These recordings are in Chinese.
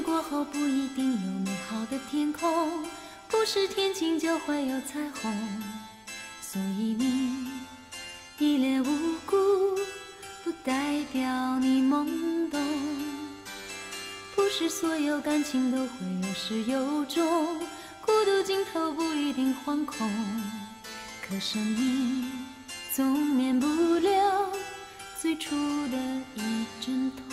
过后不一定有美好的天空，不是天晴就会有彩虹。所以你一脸无辜，不代表你懵懂。不是所有感情都会有始有终，孤独尽头不一定惶恐。可生命总免不了最初的一阵痛。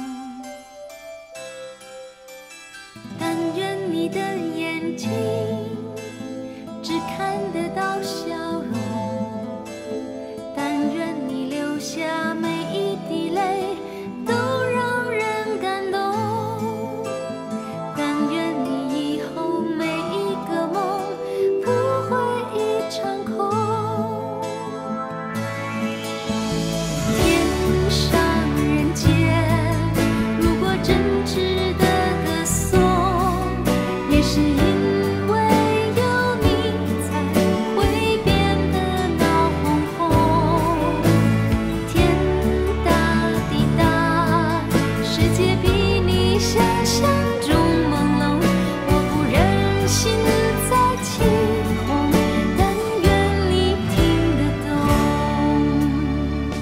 但愿你的眼睛只看得到笑容，但愿你流下每一滴泪都让人感动，但愿你以后每一个梦不会一场空。天上人间，如果真值得歌颂，也是因为有你才会变得闹哄哄。天大地大，世界比你想象中朦胧，我不忍心再起哄，但愿你听得懂。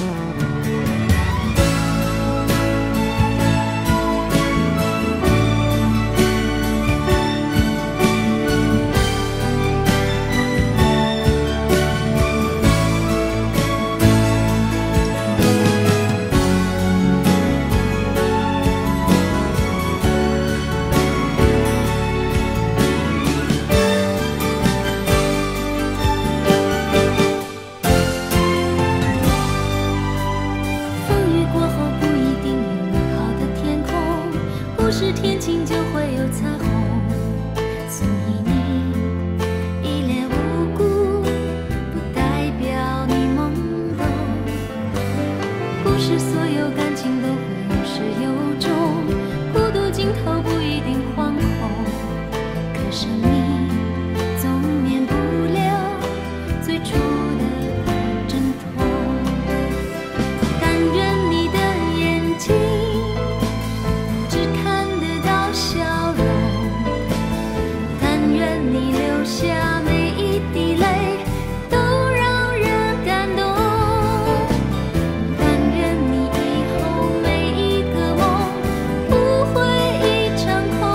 风雨过后不一定有美好的天空，不是天晴就会有彩虹。所以你一脸无辜，不代表你懵懂。不是所有感情都会有始有终，孤独尽头不一定惶恐。可生命总免不了最初的一阵痛。但愿你的眼睛只看得到笑容，但愿你流下每一滴泪都让人感动，但愿你以后每一个梦不会一场空。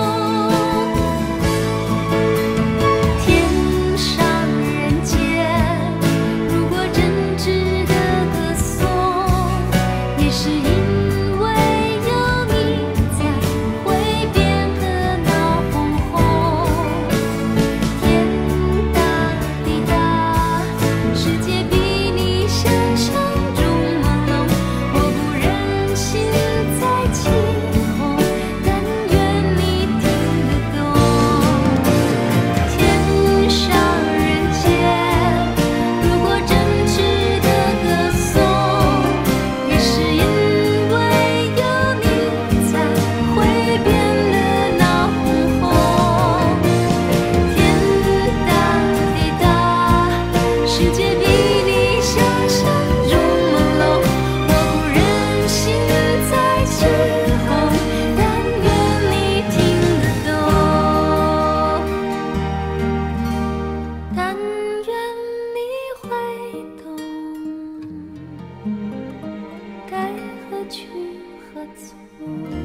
天上人间，如果真值得歌颂，也是因为有你才会变得闹哄哄。天大地大，世界比你想象中朦胧，我不忍心再起哄，但愿你听得懂。天上人间，如果真值得歌颂，也是因为有你才会变得闹哄哄。天大地大，世界比你想象中朦胧，我不忍心再起哄，但愿你听得懂，但愿你会懂，该何去何从。